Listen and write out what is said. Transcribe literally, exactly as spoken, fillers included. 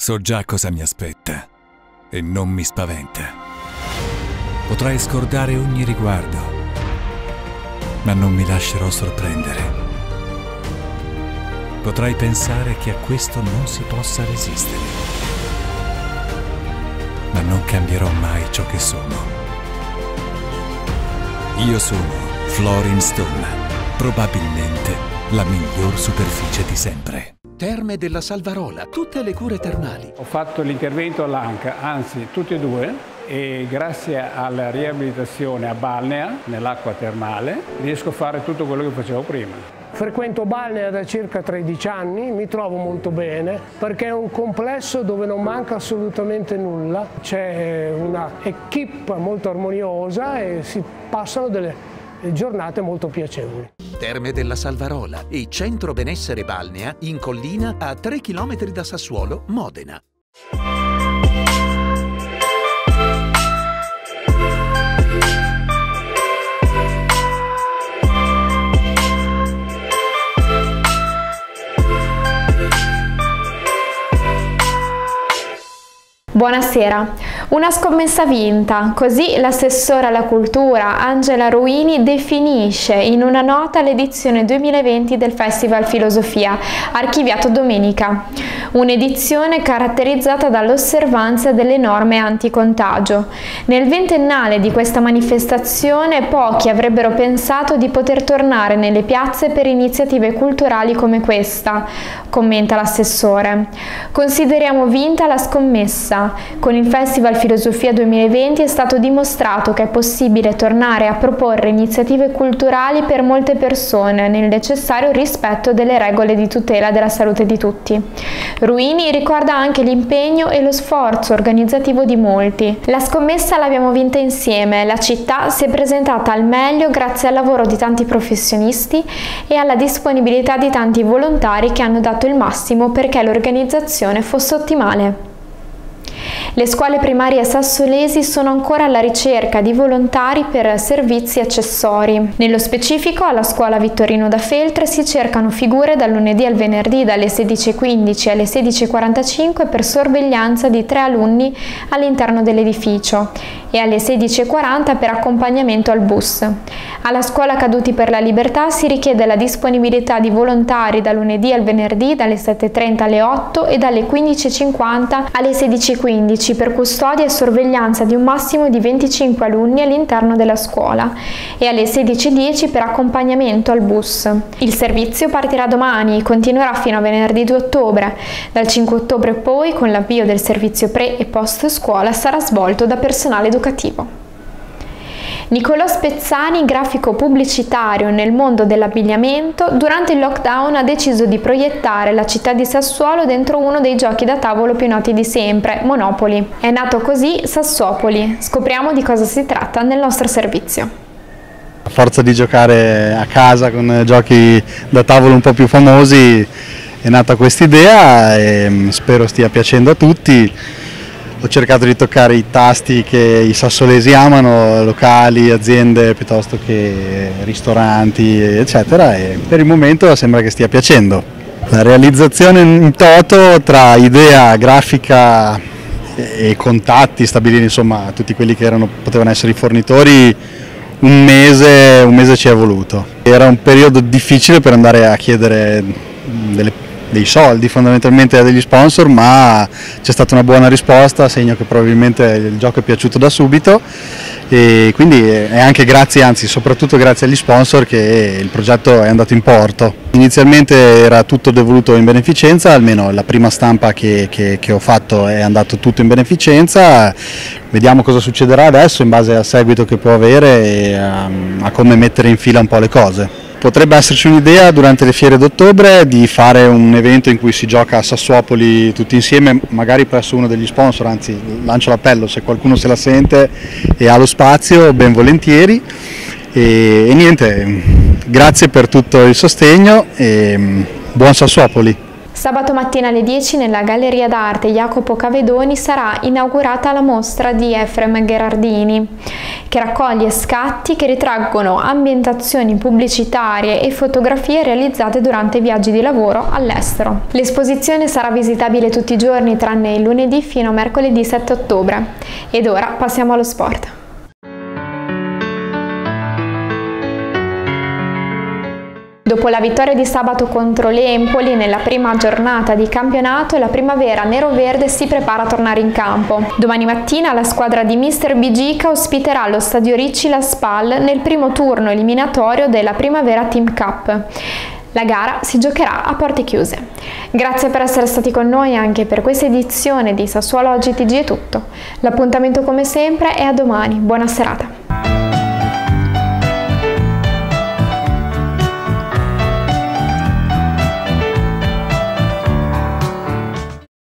So già cosa mi aspetta e non mi spaventa. Potrei scordare ogni riguardo, ma non mi lascerò sorprendere. Potrei pensare che a questo non si possa resistere, ma non cambierò mai ciò che sono. Io sono Florin Stone, probabilmente la miglior superficie di sempre. Terme della Salvarola, tutte le cure termali. Ho fatto l'intervento all'Anca, anzi tutti e due, e grazie alla riabilitazione a Balnea, nell'acqua termale, riesco a fare tutto quello che facevo prima. Frequento Balnea da circa tredici anni, mi trovo molto bene perché è un complesso dove non manca assolutamente nulla, c'è una equipe molto armoniosa e si passano delle giornate molto piacevoli. Terme della Salvarola e Centro Benessere Balnea in collina a tre chilometri da Sassuolo, Modena. Buonasera. Una scommessa vinta, così l'assessore alla cultura Angela Ruini definisce in una nota l'edizione duemilaventi del Festival Filosofia, archiviato domenica. Un'edizione caratterizzata dall'osservanza delle norme anticontagio. Nel ventennale di questa manifestazione pochi avrebbero pensato di poter tornare nelle piazze per iniziative culturali come questa, commenta l'assessore. Consideriamo vinta la scommessa. Con il Festival Filosofia duemilaventi è stato dimostrato che è possibile tornare a proporre iniziative culturali per molte persone nel necessario rispetto delle regole di tutela della salute di tutti. Ruini ricorda anche l'impegno e lo sforzo organizzativo di molti. La scommessa l'abbiamo vinta insieme, la città si è presentata al meglio grazie al lavoro di tanti professionisti e alla disponibilità di tanti volontari che hanno dato il massimo perché l'organizzazione fosse ottimale. Le scuole primarie sassolesi sono ancora alla ricerca di volontari per servizi accessori. Nello specifico, alla scuola Vittorino da Feltre si cercano figure dal lunedì al venerdì dalle sedici e quindici alle sedici e quarantacinque per sorveglianza di tre alunni all'interno dell'edificio e alle sedici e quaranta per accompagnamento al bus. Alla scuola Caduti per la Libertà si richiede la disponibilità di volontari dal lunedì al venerdì dalle sette e trenta alle otto e dalle quindici e cinquanta alle sedici e quindici per custodia e sorveglianza di un massimo di venticinque alunni all'interno della scuola e alle sedici e dieci per accompagnamento al bus. Il servizio partirà domani e continuerà fino a venerdì due ottobre. Dal cinque ottobre poi, con l'avvio del servizio pre e post scuola, sarà svolto da personale educativo. Nicolò Spezzani, grafico pubblicitario nel mondo dell'abbigliamento, durante il lockdown ha deciso di proiettare la città di Sassuolo dentro uno dei giochi da tavolo più noti di sempre, Monopoly. È nato così Sassuopoli. Scopriamo di cosa si tratta nel nostro servizio. A forza di giocare a casa con giochi da tavolo un po' più famosi è nata questa idea e spero stia piacendo a tutti. Ho cercato di toccare i tasti che i sassolesi amano, locali, aziende piuttosto che ristoranti, eccetera, e per il momento sembra che stia piacendo. La realizzazione in toto tra idea, grafica e contatti, stabilire insomma tutti quelli che erano, potevano essere i fornitori, un mese, un mese ci è voluto. Era un periodo difficile per andare a chiedere delle dei soldi fondamentalmente a degli sponsor, ma c'è stata una buona risposta, segno che probabilmente il gioco è piaciuto da subito e quindi è anche grazie, anzi soprattutto grazie agli sponsor che il progetto è andato in porto. Inizialmente era tutto devoluto in beneficenza, almeno la prima stampa che, che, che ho fatto è andato tutto in beneficenza, vediamo cosa succederà adesso in base al seguito che può avere e a, a come mettere in fila un po' le cose. Potrebbe esserci un'idea durante le fiere d'ottobre di fare un evento in cui si gioca a Sassuopoli tutti insieme, magari presso uno degli sponsor, anzi lancio l'appello, se qualcuno se la sente e ha lo spazio, ben volentieri. E, e niente, grazie per tutto il sostegno e buon Sassuopoli. Sabato mattina alle dieci nella Galleria d'Arte Jacopo Cavedoni sarà inaugurata la mostra di Efrem Gherardini, che raccoglie scatti che ritraggono ambientazioni pubblicitarie e fotografie realizzate durante viaggi di lavoro all'estero. L'esposizione sarà visitabile tutti i giorni tranne il lunedì fino a mercoledì sette ottobre. Ed ora passiamo allo sport. Dopo la vittoria di sabato contro l'Empoli nella prima giornata di campionato, la primavera nero-verde si prepara a tornare in campo. Domani mattina la squadra di mister Bigica ospiterà allo Stadio Ricci la Spal nel primo turno eliminatorio della Primavera Team Cup. La gara si giocherà a porte chiuse. Grazie per essere stati con noi anche per questa edizione di Sassuolo Oggi T G è tutto. L'appuntamento come sempre è a domani. Buona serata.